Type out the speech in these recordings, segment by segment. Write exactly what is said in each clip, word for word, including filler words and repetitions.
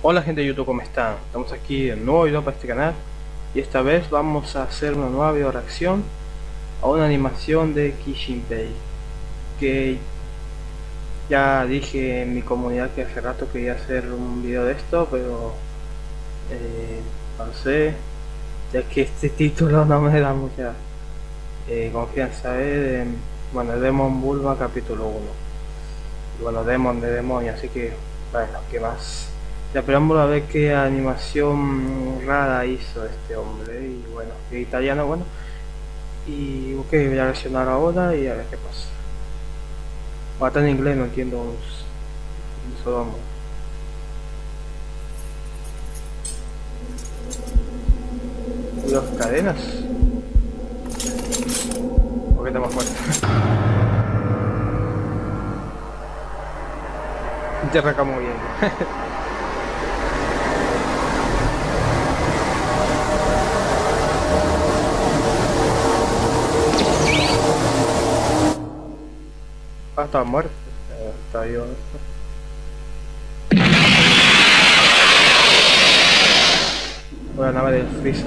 Hola gente de YouTube, ¿cómo están? Estamos aquí en un nuevo video para este canal y esta vez vamos a hacer una nueva video reacción a una animación de Kishinbei, que ya dije en mi comunidad que hace rato quería hacer un video de esto, pero eh, no sé, ya que este título no me da mucha eh, confianza. Eh, de, bueno, Demon Bulma capítulo uno, y bueno, Demon de demonio, así que bueno, ¿qué más? Ya, pero vamos a ver qué animación rara hizo este hombre. Y bueno, que italiano, bueno. Y ok, voy a reaccionar ahora y a ver qué pasa. O está en inglés, no entiendo un solo amor. Las cadenas. ¿Por qué está más fuerte? Ya arranca muy bien. Ah, está muerto. Eh, Está vivo. La nave del Freezer.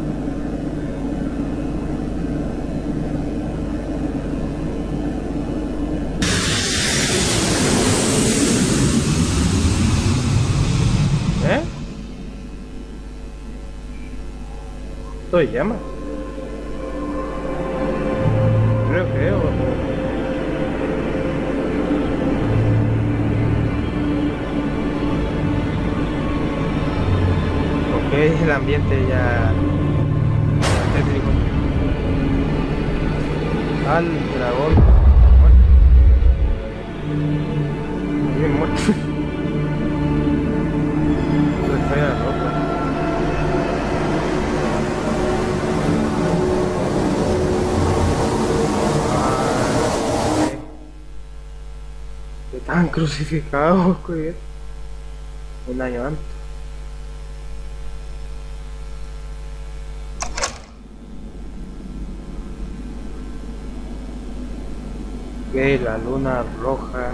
¿Eh? ¿Esto es llama? Creo que o... Ok, el ambiente ya... tétrico. Al dragón muerto. Bien muerto. Se fue a la ropa. Ah, que estaban crucificados, güey. Un año antes. Que la luna roja.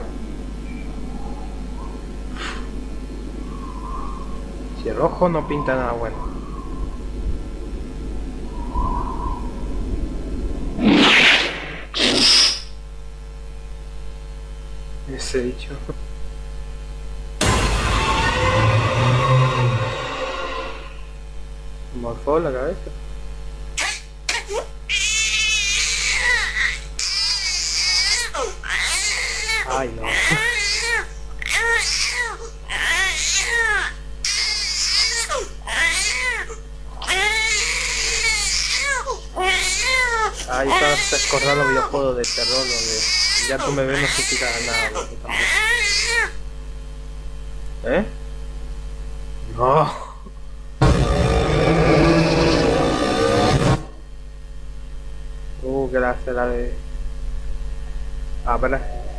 Si el rojo no pinta nada bueno. Ese dicho. Morfó la cabeza. Ay, no. Ahí estás acordando videojuegos de terror donde ya tú me ves, no significa nada. ¿Eh? No. Uh, gracias la de... Ah, verdad.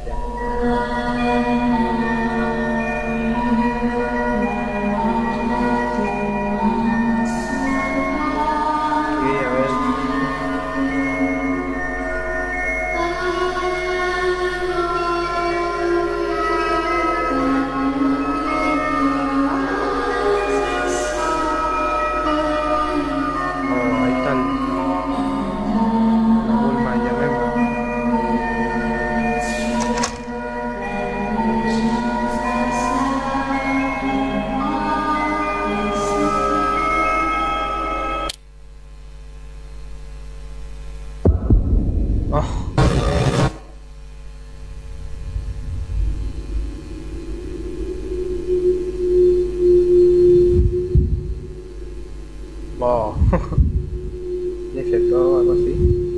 Oh, efecto o algo así.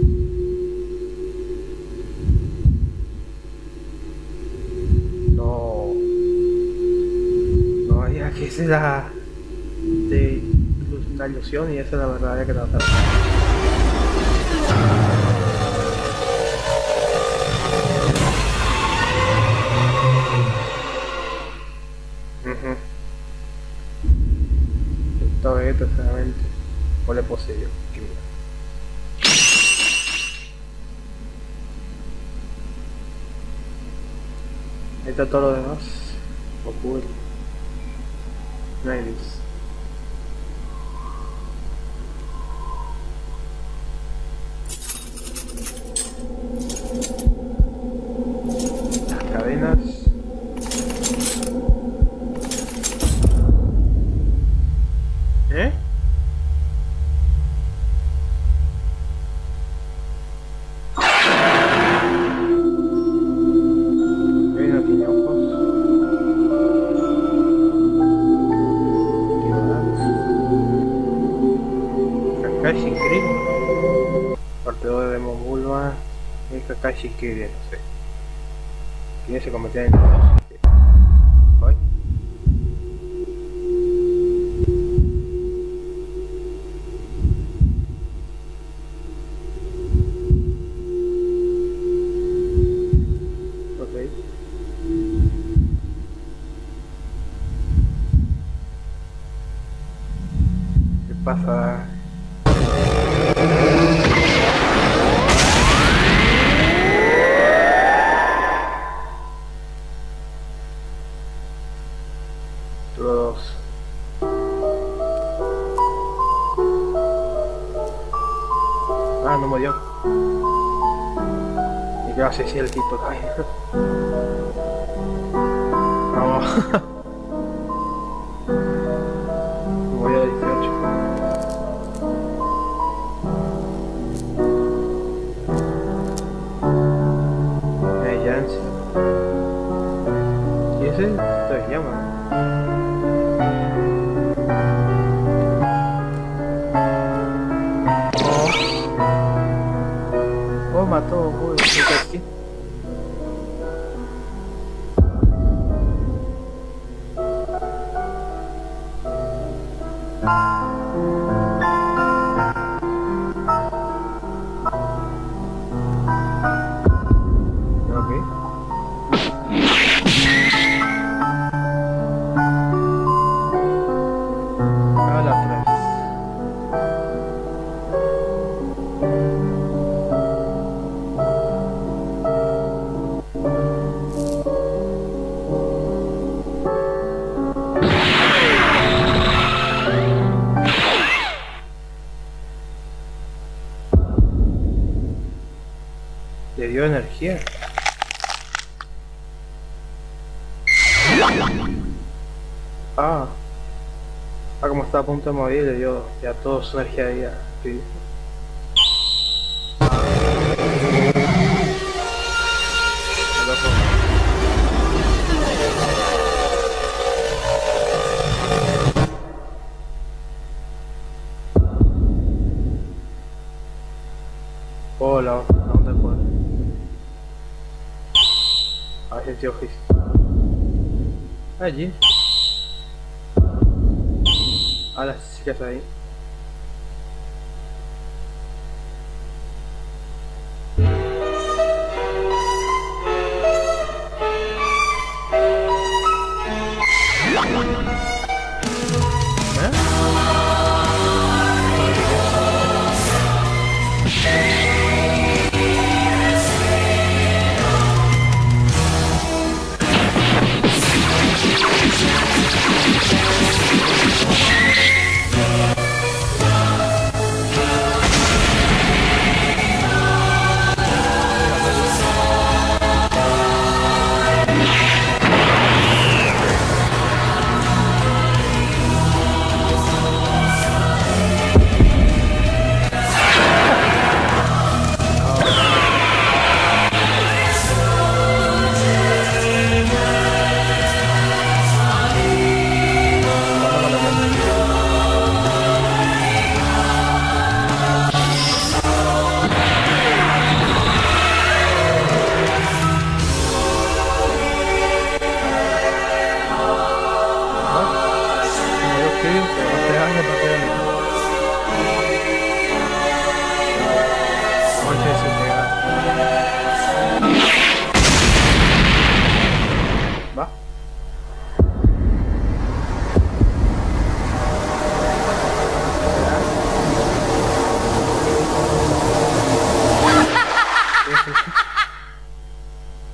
No, no, ya que esa es la de la ilusión y esa es la verdad que no está. Uh-huh. Todo esto solamente no le poseyó. Ahí está todo lo demás. Ocurre. Ladies. Las cadenas. ¿Eh? Él no tiene ojos. Kakashi Kid. Partido de Momulba. Y Kakashi Kid, no sé. ¿Quién se convertía en Kakashi Kid? ¿Voy? Ok. ¿Qué pasa? Todos. Ah, no murió. ¿Y qué hace si el tipo cae? Vamos. Murió a dieciocho. Eh, Jansen. ¿Y ese? Esto se llama. Oh, mató, uy, aquí. Le dio energía. Ah. Ah, como está a punto de morir, le dio ya toda su energía ahí. Sí. Hola, ¿a dónde fue? A ver si el tío Gis. Allí. A las chicas ahí. ¿Va?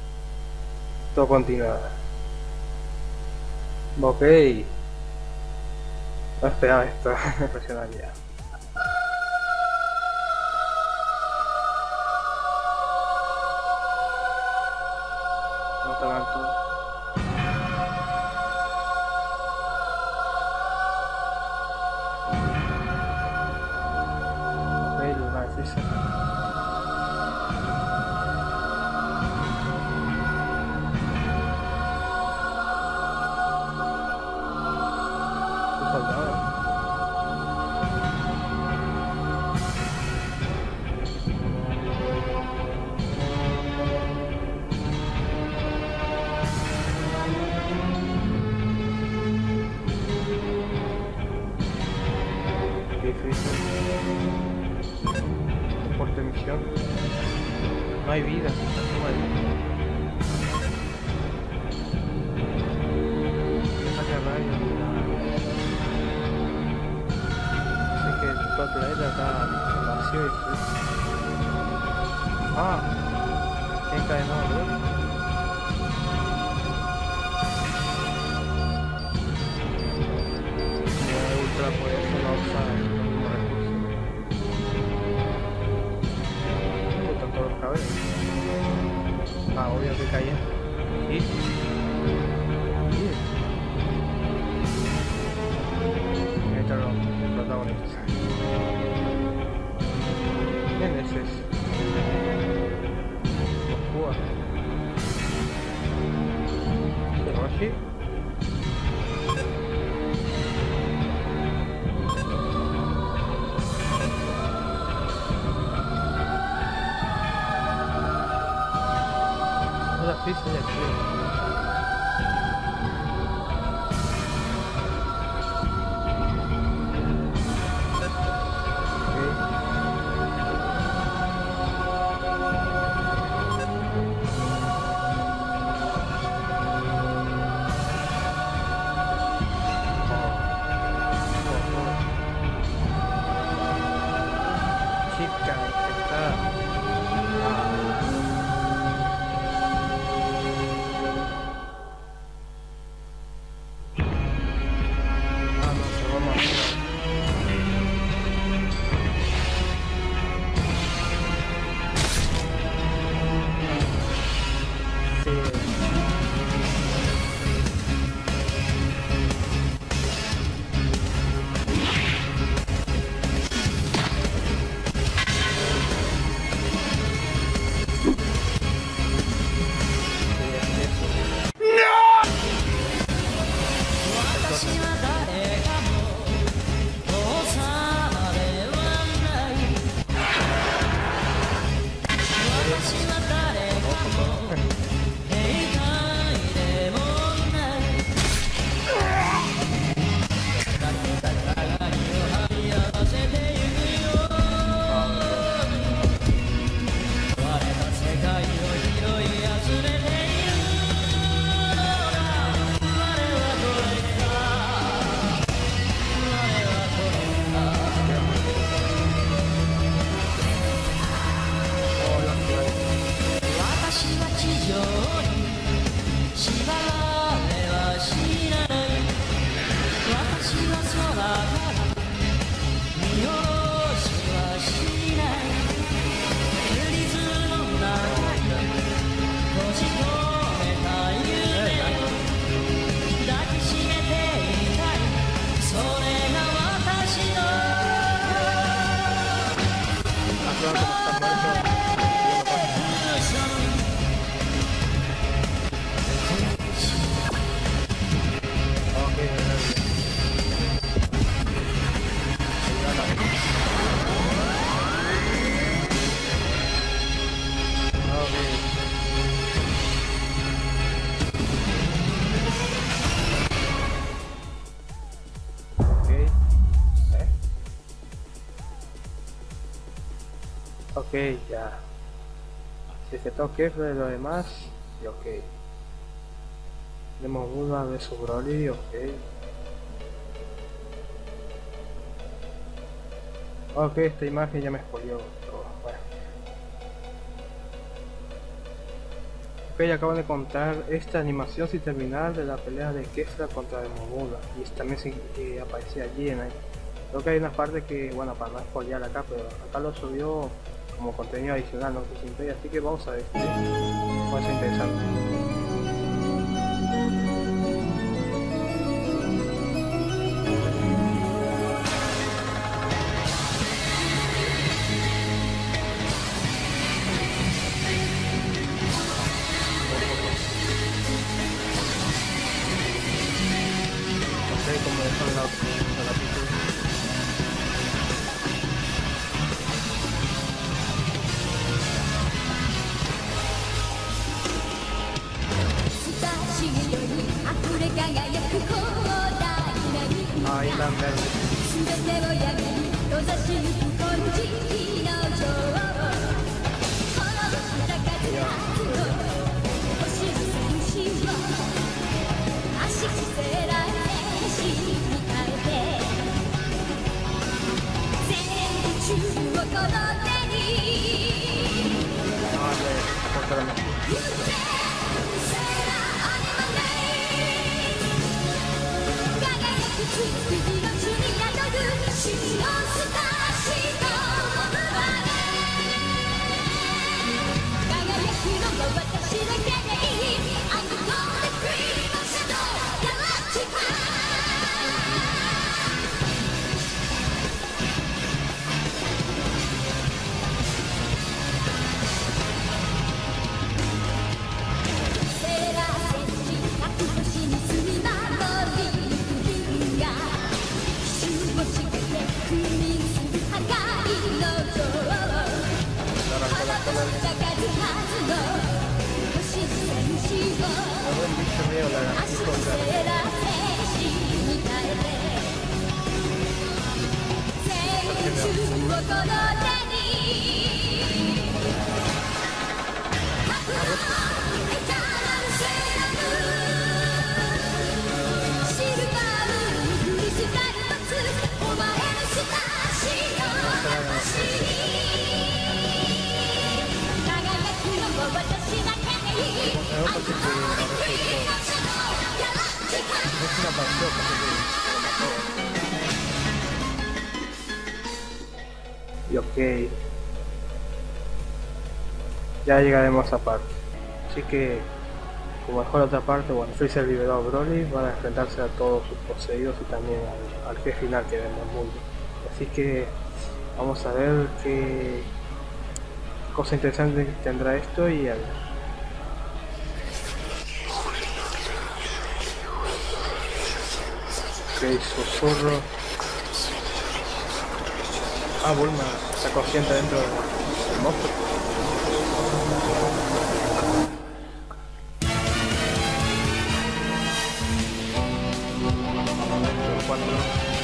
Todo continúa. Ok. No esperaba esto, me presionaría. No te avanzo. Ok, lo va a decirse. Un soldado. Difícil. Soporte misión. No hay vida. No hay vida. Saca rayos. Así que todo el planeta está vacío y frío. Ah, ¿quién cae no, bro? Ultra por eso no usa como recurso. Me gustan todos los cabellos. Ah, obvio que caía. ¿Y? ¿Y? Ahí están los protagonistas. ¿Quién es ese? Goku. ¿Hiroshi? Una pista de aquí. Chica infectada. Ah, no, se va a matar. Sí. Ok, ya. Si se toque de lo demás, y ok. Tenemos una de su Broly, ok. Ok, esta imagen ya me spoileó todo. Bueno. Ok, Ok, acabo de contar esta animación sin terminar de la pelea de Kefla contra Demogorgon, y también se, eh, aparecía allí en ahí. Creo que hay una parte que, bueno, para no spoilear acá, pero acá lo subió como contenido adicional, no sé si así que vamos a ver, ¿sí? Va a ser interesante. Como dejaron la otra la pintura. ああ、いいなんだよ。Y ok, ya llegaremos a esa parte. Así que, como mejor otra parte, bueno, Freezer liberó a Broly, van a enfrentarse a todos sus poseídos y también al, al jefe final que vemos en el mundo. Así que vamos a ver qué cosa interesante tendrá esto y a ver. Ok, susurro. Ah, Bulma está consciente dentro del monstruo. Cuatro.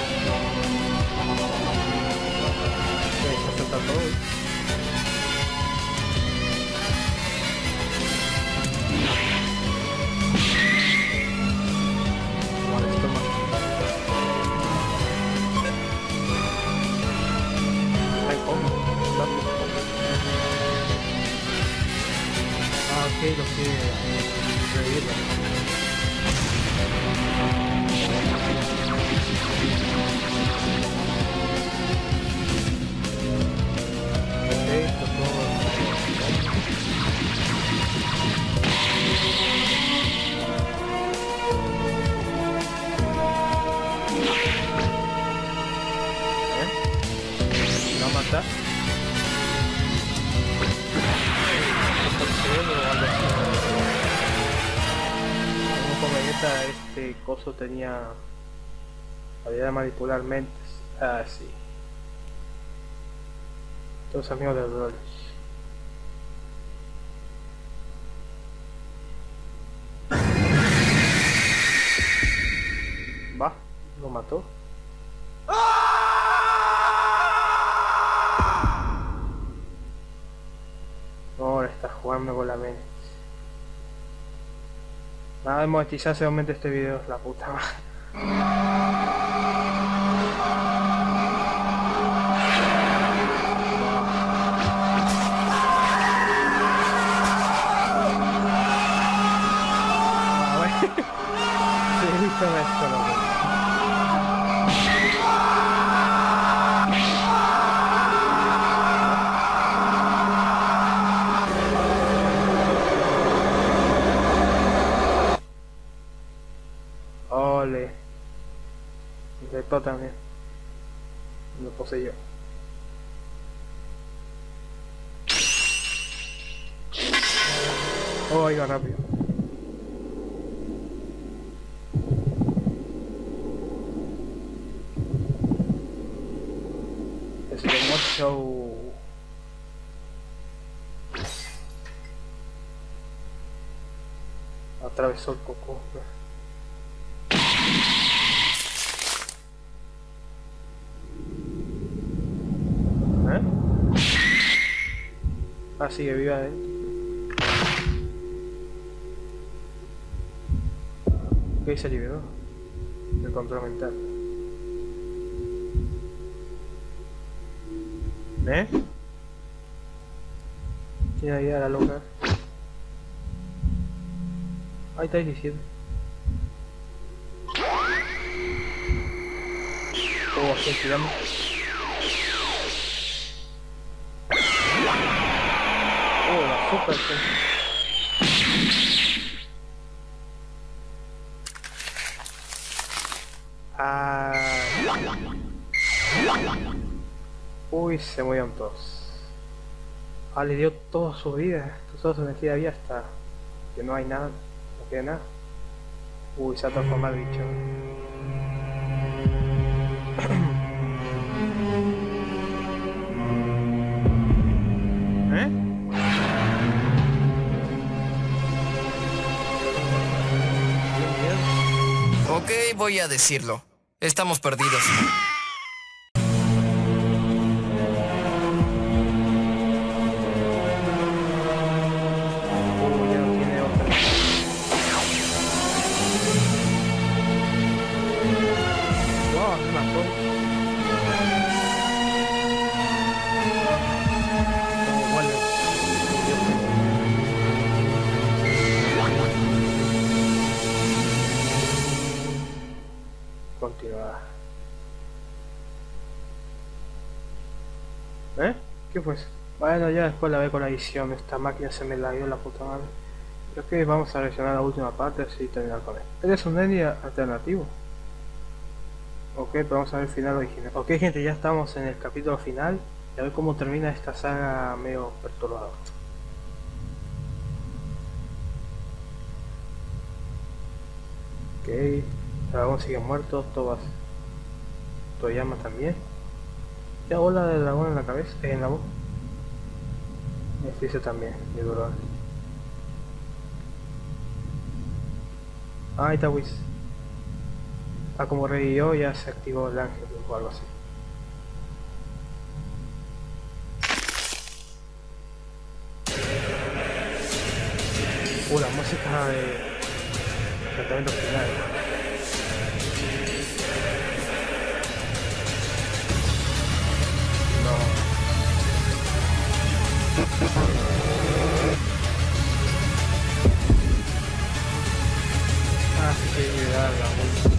Ok, se acepta todo. Molesto más. Ay, ¿cómo? Ah, ok, lo que revivirlo. Ok, esto todo. ¿Eh? ¿No mata? Como Vegeta, este coso tenía la habilidad de manipular mentes. Ah, sí. Todos amigos de Broly. Va, lo mató. Ahora está jugando con la mente. Nada de monetizarse aumente este video, la puta madre. Intentó también. Lo poseyó. Oh, iba rápido. Slow show. Atravesó el coco. ¿Eh? Ah, sigue viva él. Ok, se liberó del control mental. ¿Eh? Tiene ahí a la loca. Ahí está diciendo. Oh, estoy tirando. Oh, la super. Ah. Uy, se murieron todos. Ah, le dio toda su vida, toda su energía había hasta que no hay nada, no queda nada. Uy, se ha transformado el bicho. ¿Eh? Ok, voy a decirlo. Estamos perdidos. Continuar. ¿Eh? ¿Qué fue eso? Bueno, ya después la ve con la edición. Esta máquina se me la dio la puta madre. Creo que vamos a reaccionar la última parte así terminar con él. Él es un N alternativo. Ok, pero vamos a ver el final original. Ok, gente, ya estamos en el capítulo final. Y a ver cómo termina esta saga medio perturbadora. Ok, el dragón sigue muerto, Tobas Toyama también. Ya bola de dragón en la cabeza, eh, en la boca. Este también, de dolor. Ah, ahí está Whis. Ah, como revivió ya se activó el ángel o algo así. Uh, la música de tratamiento final. No. Ah, sí que llegar la música.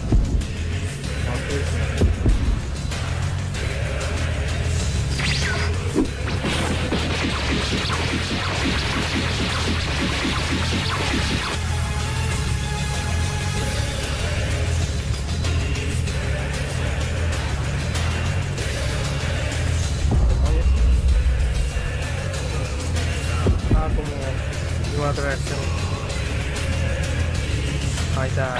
Okay. Ah, como iba a traer acción. Ahí está.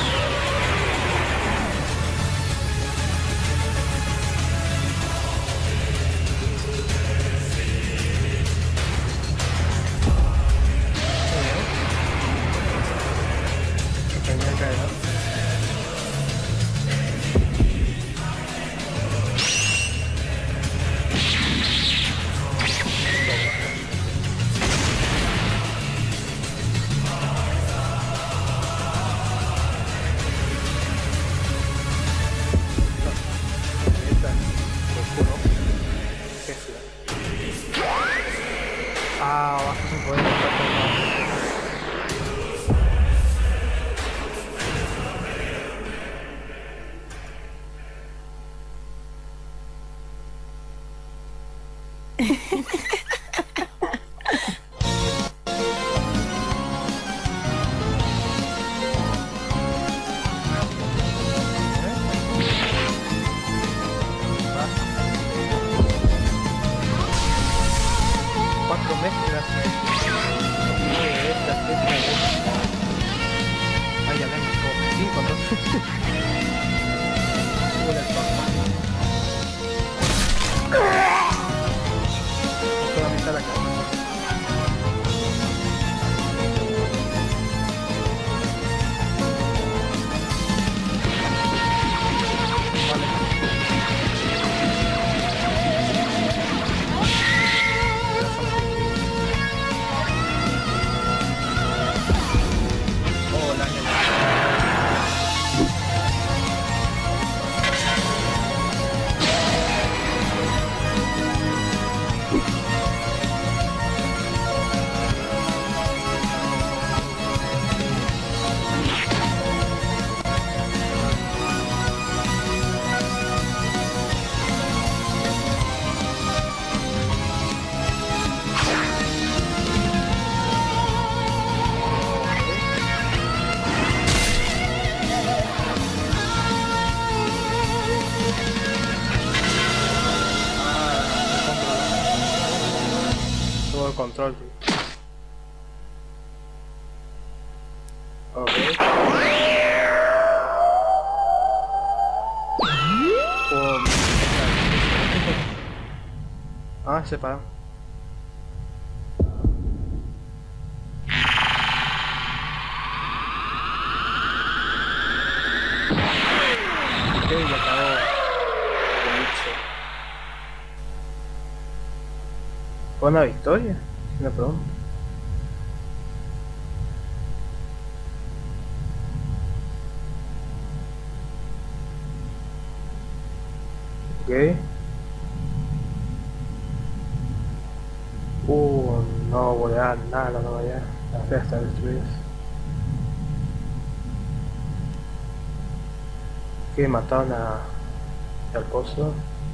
control. Ok. Oh, ah, se paró. Ok, ya acabó. ¿Fue una victoria? No, perdón. Ok. Uh, no voy a dar nada, no voy a. La fe está destruida. Que mataron a. al pozo.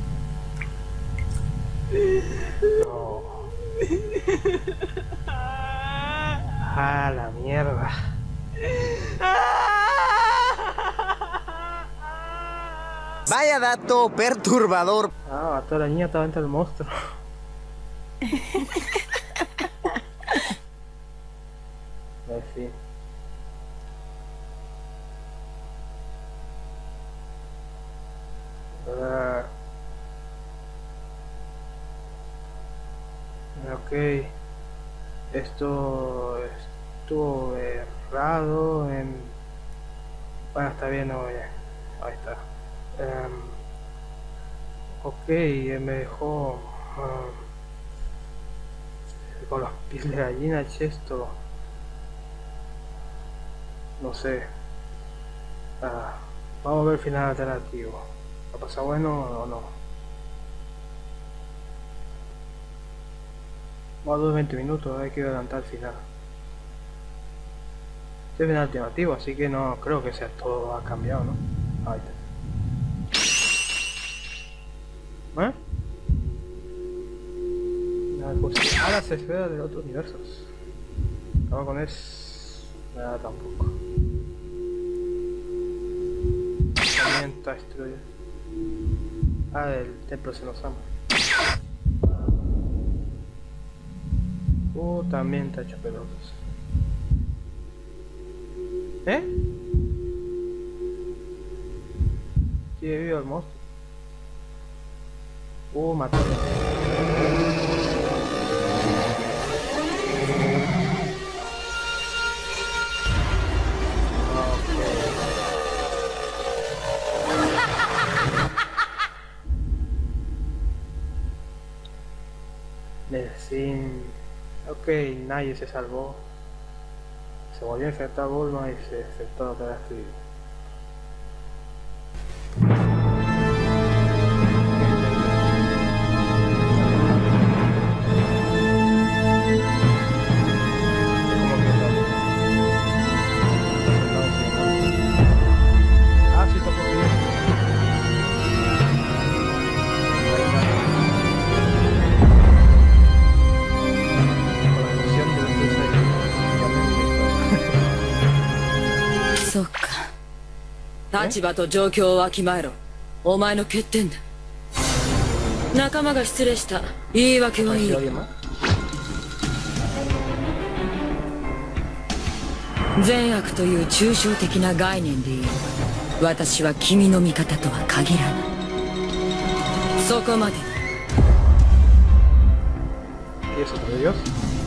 No. Ah, la mierda. Vaya dato perturbador. Ah, toda la niña estaba dentro del monstruo. En fin. Ah. Ok. Esto estuvo errado en... Bueno, está bien, no voy a... Ahí está. Um, ok, me dejó... Um, con los pies de gallina, esto... No sé. Ah, vamos a ver el final alternativo. ¿Va a pasar bueno o no? Vamos a veinte minutos, hay que adelantar el final. Este es final alternativo, así que no creo que sea todo ha cambiado, ¿no? Ahí está. ¿Eh? A las esferas de otros universos. Acabo con eso. Nada tampoco. También está destruido. Ah, el templo se nos ama. Uh, también está hecho pelotas. ¿Eh? Sigue vivo el monstruo. Uh, mató. Sin... Ok, nadie se salvó. Se volvió a infectar Bulma y se infectó otra vez. Ah, sí, está por bien. そっか。立場と状況をわきまえろ。お前の欠点だ。仲間が失礼した。言い訳はいい。善悪という抽象的な概念でいい。私は君の味方とは限らない。そこまで。 ¿Y eso de Dios?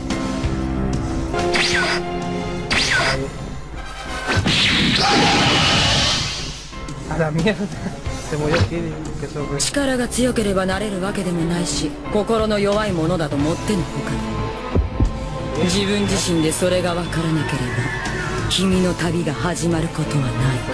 A la mierda. Se murió Kiri. Qué sorpresa. 力が強ければなれるわけでもないし、心の弱いものだと思ってんのか。自分自身でそれが分からなければ、君の旅が始まることはない。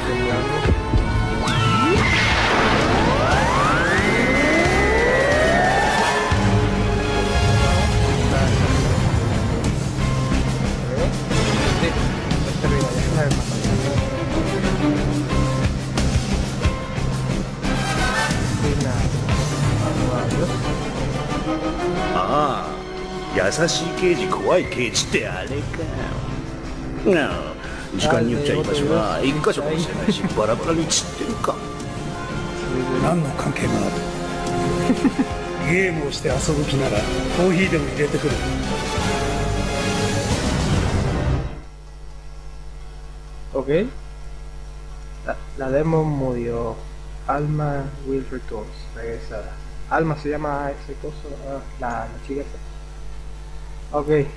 ああ、優しい刑事怖い刑事ってあれか。なあ、時間によっちゃ居場所が一箇所かもしれないし、バラバラに散ってるか。 何の関係がある？ ゲームをして遊ぶ気ならコーヒーでも入れてくる。 Ok. La, la demo murió. Alma will return. Regresará. Alma se llama ese coso. Ah, la, la chica esa. Ok.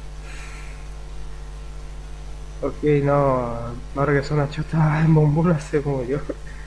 Ok, no. No regresó una chota en bombona, se murió.